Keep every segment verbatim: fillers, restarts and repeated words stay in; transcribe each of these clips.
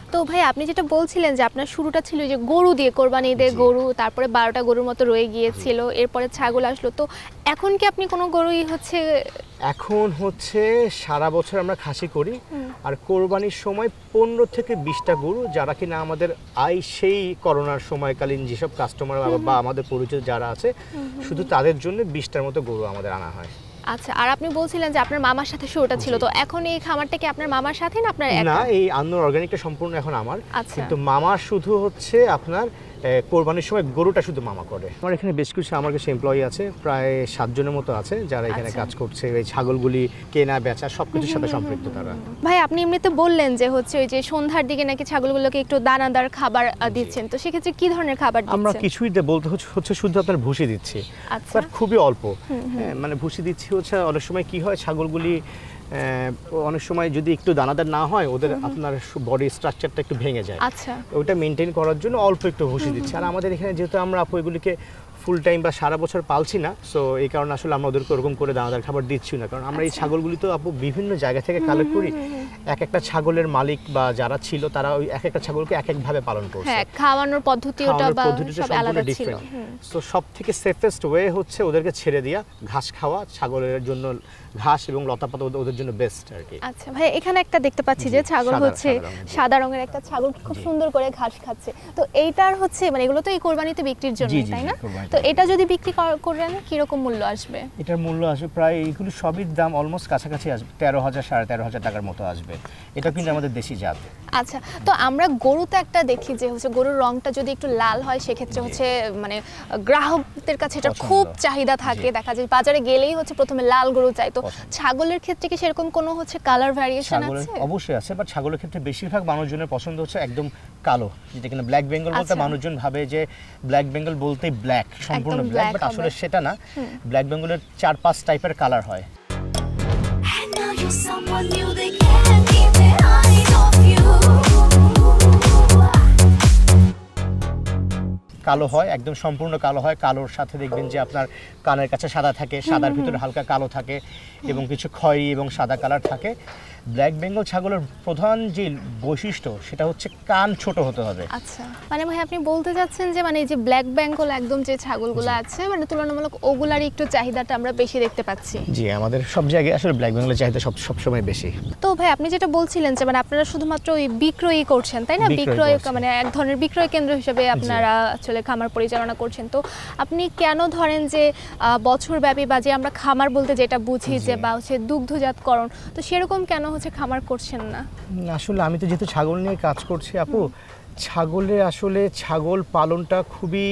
তো ভাই আপনি যেটা বলছিলেন যে আপনার শুরুটা ছিল যে গরু দিয়ে, কোরবানি ঈদে গরু, তারপরে বারোটা গরুর মতো রয়ে গিয়েছিল, এরপরে ছাগল আসলো। তো এখন কি আপনি কোনো গরুই হচ্ছে? এখন হচ্ছে সারা বছর আমরা খাসি করি, আর কোরবানির সময় পনেরো থেকে বিশটা গরু, যারা কিনা আমাদের আই সেই করোনার সময়কালীন যেসব কাস্টমার বা আমাদের পরিচিত যারা আছে শুধু তাদের জন্য বিশটার মতো গরু আমাদের আনা হয়। আচ্ছা, আর আপনি বলছিলেন যে আপনার মামার সাথে শুরুটা ছিল, তো এখন এই খামারটা কি আপনার মামার সাথে না আপনার একা? না, এই আন্নুর অর্গানিকটা সম্পূর্ণ এখন আমার, আচ্ছা। কিন্তু মামা শুধু হচ্ছে আপনার কোরবানির সময় গরুটা শুধু মামা করে। আমার এখানে বেশ কিছু আমার কাছে এমপ্লয়ি আছে, প্রায় সাতজনের মতো আছে যারা এখানে কাজ করছে, এই ছাগলগুলি কেনা বেচা সবকিছুর সাথে সম্পৃক্ত তারা। ভাই আপনি এমনিতে বললেন যে হচ্ছে ওই যে সন্ধ্যার দিকে নাকি ছাগলগুলোকে একটু দানাদার খাবার দিচ্ছেন, তো সেক্ষেত্রে কি ধরনের খাবার দিচ্ছেন? আমরা কিছুই বলতে হচ্ছে শুধু আপনার ভুসি দিচ্ছি, বাট খুবই অল্প। মানে ভুসি দিচ্ছি হচ্ছে অনেক সময় কি হয় ছাগলগুলি অনেক সময় যদি একটু দানাদার না হয় ওদের আপনার বডি স্ট্রাকচারটা একটু ভেঙে যায়। আচ্ছা, ওটা মেনটেন করার জন্য অল্প একটু ভুসি দিচ্ছি। আর আমাদের এখানে যেহেতু আমরা আপু এগুলিকে ফুল টাইম বা সারা বছর পালছি না, সো এই কারণে আসলে আমরা ওদেরকে ওরকম করে দানাদার খাবার দিচ্ছি না, কারণ আমরা এই ছাগলগুলি তো আপু বিভিন্ন জায়গা থেকে কালেক্ট করি। এক একটা ছাগলের মালিক বা যারা ছিল তারা ওই এক একটা ছাগলকে এক একভাবে পালন করছে, হ্যাঁ, খাওয়ানোর পদ্ধতিটা বা সব আলাদা ছিল। সো সবথেকে সেফেস্ট ওয়ে হচ্ছে ওদেরকে ছেড়ে দেয়া, ঘাস খাওয়া, ছাগলের জন্য ঘাস এবং লতাপাতা ওদের জন্য বেস্ট আর কি। আচ্ছা ভাই, এখানে একটা দেখতে পাচ্ছি যে ছাগল হচ্ছে সাদা রঙের একটা ছাগল খুব সুন্দর করে ঘাস খাচ্ছে, তো এইটার হচ্ছে মানে এগুলো তো এই কোরবানিতে বিক্রির জন্য, তাই না? তো এটা যদি বিক্রি করেন কি রকম মূল্য আসবে? এটার মূল্য আসবে প্রায় এইগুলো সবই দাম অলমোস্ট কাছাকাছি আসবে, তেরো হাজার সাড়ে তেরো হাজার টাকার মতো আসবে। এটা কিন্তু আমাদের দেশি জাত। আচ্ছা, তো আমরা গরুতে একটা দেখি যে হচ্ছে গরুর রংটা যদি একটু লাল হয় সেক্ষেত্রে হচ্ছে মানে গ্রাহকদের কাছে এটা খুব চাহিদা থাকে, দেখা যায় বাজারে গেলেই হচ্ছে প্রথমে লাল গরু চাই। তো ছাগলের ক্ষেত্রে কি সেরকম কোনো হচ্ছে কালার ভ্যারিয়েশন আছে? অবশ্যই আছে, বাট ছাগলের ক্ষেত্রে বেশিরভাগ মানুষজনের পছন্দ হচ্ছে একদম কালো, যেটা কিনা ব্ল্যাক বেঙ্গল বলতে মানুষজন ভাবে যে ব্ল্যাক বেঙ্গল বলতে ব্ল্যাক, সম্পূর্ণ ব্ল্যাক, বাট আসলে সেটা না। ব্ল্যাক বেঙ্গলের চার পাঁচ টাইপের কালার হয়। কালো হয়, একদম সম্পূর্ণ কালো হয়। কালোর সাথে দেখবেন যে আপনার কানের কাছে সাদা থাকে, সাদার ভিতরে হালকা কালো থাকে এবং কিছু খয়েরি এবং সাদা কালার থাকে। ব্ল্যাক বেঙ্গল ছাগলের প্রধান যে বৈশিষ্ট্য সেটা হচ্ছে কান ছোট হতে হবে। আচ্ছা, মানে ভাই আপনি বলতে যাচ্ছেন যে মানে এই যে ব্ল্যাক বেঙ্গল একদম যে ছাগলগুলো আছে মানে তুলনামূলক ওগুলারই একটু চাহিদাটা আমরা বেশি দেখতে পাচ্ছি। জি, আমাদের সব জায়গায় আসলে ব্ল্যাক বেঙ্গলের চাহিদা সব সব সময় বেশি। তো ভাই আপনি যেটা বলছিলেন যে মানে আপনারা শুধুমাত্র ওই বিক্রয়ই করছেন, তাই না? বিক্রয় মানে এক ধরনের বিক্রয় কেন্দ্র হিসেবে আপনারা আসলে খামার পরিচালনা করছেন। তো আপনি কেন ধরেন যে বছরব্যাপী বা যে আমরা খামার বলতে যেটা বুঝি যে বা হচ্ছে দুগ্ধজাতকরণ, তো সেরকম কেন হচ্ছে খামার করছেন না? আসলে আমি তো যেহেতু ছাগল নিয়ে কাজ করছি আপু, ছাগলে আসলে ছাগল পালনটা খুবই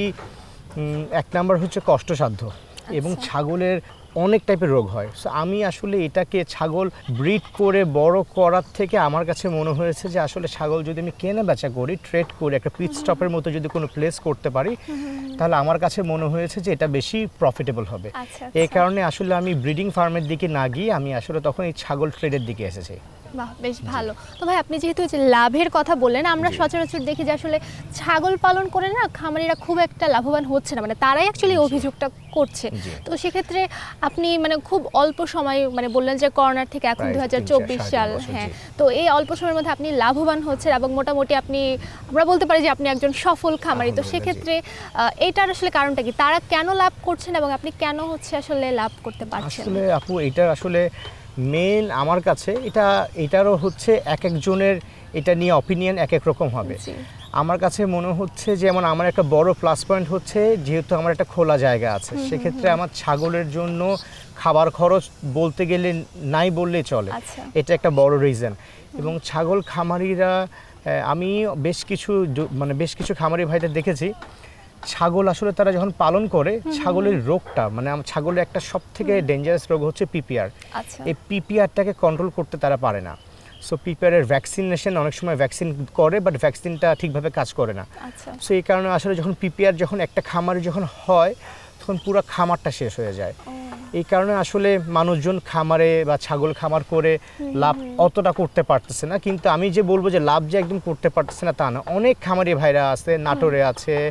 এক নাম্বার হচ্ছে কষ্টসাধ্য এবং ছাগলের অনেক টাইপের রোগ হয়। সো আমি আসলে এটাকে ছাগল ব্রিড করে বড় করার থেকে আমার কাছে মনে হয়েছে যে আসলে ছাগল যদি আমি কেনা বেচা করি, ট্রেড করি, একটা পিট স্টপের মতো যদি কোনো প্লেস করতে পারি তাহলে আমার কাছে মনে হয়েছে যে এটা বেশি প্রফিটেবল হবে। এই কারণে আসলে আমি ব্রিডিং ফার্মের দিকে না গিয়ে আমি আসলে তখন এই ছাগল ট্রেডের দিকে এসেছি। বাহ, বেশ ভালো। তো ভাই আপনি যেহেতু যে লাভের কথা বললেন, আমরা সচরাচর দেখি যে আসলে ছাগল পালন করে না খামারিরা খুব একটা লাভবান হচ্ছে না, মানে তারাই অ্যাকচুয়ালি অভিযোগটা করছে। তো সেক্ষেত্রে আপনি মানে খুব অল্প সময় মানে বললেন যে করোনার থেকে এখন দুই হাজার চব্বিশ সাল, হ্যাঁ, তো এই অল্প সময়ের মধ্যে আপনি লাভবান হচ্ছেন এবং মোটামুটি আপনি আমরা বলতে পারি যে আপনি একজন সফল খামারি। তো সেক্ষেত্রে এইটার আসলে কারণটা কি? তারা কেন লাভ করছেন এবং আপনি কেন হচ্ছে আসলে লাভ করতে পারছেন? আসলে আপু এটা আসলে মেন আমার কাছে এটা এটারও হচ্ছে এক একজনের এটা নিয়ে অপিনিয়ন এক এক রকম হবে। আমার কাছে মনে হচ্ছে যেমন আমার একটা বড় প্লাস পয়েন্ট হচ্ছে যেহেতু আমার একটা খোলা জায়গা আছে, সেক্ষেত্রে আমার ছাগলের জন্য খাবার খরচ বলতে গেলে নাই বললেই চলে, এটা একটা বড় রিজন। এবং ছাগল খামারিরা আমি বেশ কিছু মানে বেশ কিছু খামারি ভাইদের দেখেছি, ছাগল আসলে তারা যখন পালন করে ছাগলের রোগটা মানে ছাগলের একটা সব থেকে ডেঞ্জারাস রোগ হচ্ছে পিপিআর। এই পিপিআরটাকে কন্ট্রোল করতে তারা পারে না। সো পিপিআরের ভ্যাকসিনেশন অনেক সময় ভ্যাকসিন করে, বাট ভ্যাকসিনটা ঠিকভাবে কাজ করে না। সো এই কারণে আসলে যখন পিপিআর যখন একটা খামারে যখন হয় তখন পুরো খামারটা শেষ হয়ে যায়। এই কারণে আসলে মানুষজন খামারে বা ছাগল খামার করে লাভ অতটা করতে পারতেছে না। কিন্তু আমি যে বলবো যে লাভ যে একদম করতে পারতেছে না তা না, অনেক খামারি ভাইরা আছে, নাটোরে আছে,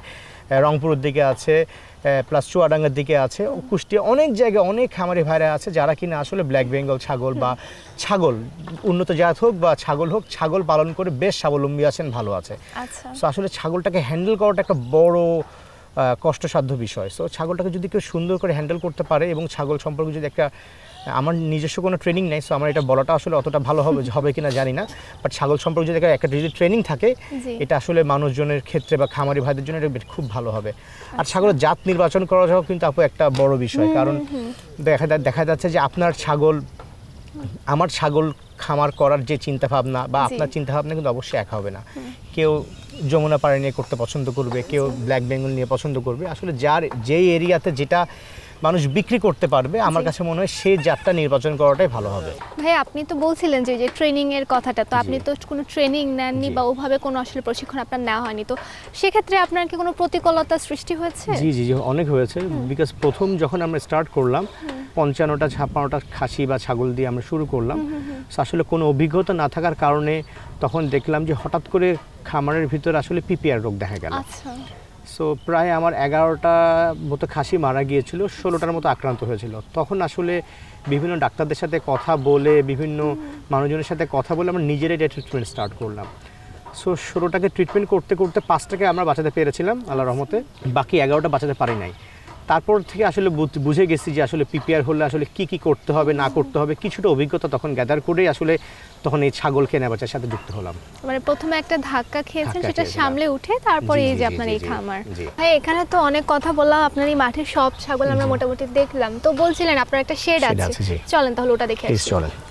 রংপুরের দিকে আছে, প্লাস চুয়াডাঙ্গার দিকে আছে, কুষ্টিয়া, অনেক জায়গায় অনেক খামারি ভাইরা আছে যারা কিনা আসলে ব্ল্যাক বেঙ্গল ছাগল বা ছাগল উন্নত জাত হোক বা ছাগল হোক, ছাগল পালন করে বেশ স্বাবলম্বী আছেন, ভালো আছে। আচ্ছা, সো আসলে ছাগলটাকে হ্যান্ডেল করাটা একটা বড় কষ্টসাধ্য বিষয়। সো ছাগলটাকে যদি কেউ সুন্দর করে হ্যান্ডেল করতে পারে এবং ছাগল সম্পর্কে যদি একটা, আমার নিজস্ব কোনো ট্রেনিং নেই, সো আমার এটা বলাটা আসলে অতটা ভালো হবে হবে কিনা জানি না, বাট ছাগল সম্পর্কে যদি একটা যদি ট্রেনিং থাকে, এটা আসলে মানুষজনের ক্ষেত্রে বা খামারি ভাইদের জন্য এটা খুব ভালো হবে। আর ছাগলের জাত নির্বাচন করাটাও কিন্তু আপু একটা বড় বিষয়, কারণ দেখা দেখা যাচ্ছে যে আপনার ছাগল, আমার ছাগল খামার করার যে চিন্তা ভাবনা বা আপনার চিন্তা ভাবনা কিন্তু অবশ্যই এক হবে না। কেউ যমুনা পাড়ি নিয়ে করতে পছন্দ করবে, কেউ ব্ল্যাক বেঙ্গল নিয়ে পছন্দ করবে। আসলে যার যেই এরিয়াতে যেটা মানুষ বিক্রি করতে পারবে, আমার কাছে মনে হয় সেই জাতটা নির্বাচন করাটাই ভালো হবে। ভাই আপনি তো বলছিলেন যে যে ট্রেনিং এর কথাটা, তো আপনি তো কোনো ট্রেনিং নেননি বা ওভাবে কোনো আসলে প্রশিক্ষণ আপনার নেওয়া হয়নি, তো সেক্ষেত্রে আপনার কি কোনো প্রতিকূলতা সৃষ্টি হয়েছে? জি জি জি অনেক হয়েছে, বিকজ প্রথম যখন আমরা স্টার্ট করলাম পঞ্চান্নটা ছাপ্পান্নটা খাসি বা ছাগল দিয়ে আমরা শুরু করলাম, আসলে কোনো অভিজ্ঞতা না থাকার কারণে তখন দেখলাম যে হঠাৎ করে খামারের ভিতরে আসলে পিপিআর রোগ দেখা গেল। আচ্ছা, সো প্রায় আমার এগারোটা মতো খাসি মারা গিয়েছিল, ষোলোটার মতো আক্রান্ত হয়েছিল। তখন আসলে বিভিন্ন ডাক্তারদের সাথে কথা বলে, বিভিন্ন মানুষজনের সাথে কথা বলে আমরা নিজেরাই এটা ট্রিটমেন্ট স্টার্ট করলাম। সো ষোলোটাকে ট্রিটমেন্ট করতে করতে পাঁচটাকে আমরা বাঁচাতে পেরেছিলাম আল্লাহর রহমতে, বাকি এগারোটা বাঁচাতে পারি নাই। তারপর থেকে আসলে বুঝে গেছি যে আসলে পিপিআর হলে আসলে কি কি করতে হবে না করতে হবে, কিছুটা অভিজ্ঞতা তখন গ্যাদার করেই আসলে তখন এই ছাগল কেনা বেচার সাথে যুক্ত হলাম। মানে প্রথমে একটা ধাক্কা খেয়েছেন, সেটা সামলে উঠে তারপরে এই যে আপনার এই খামার। ভাই এখানে তো অনেক কথা বললাম, আপনার এই মাঠের সব ছাগল আমরা মোটামুটি দেখলাম, তো বলছিলেন আপনার একটা শেড আছে, চলেন তাহলে ওটা দেখে আসি। চলেন।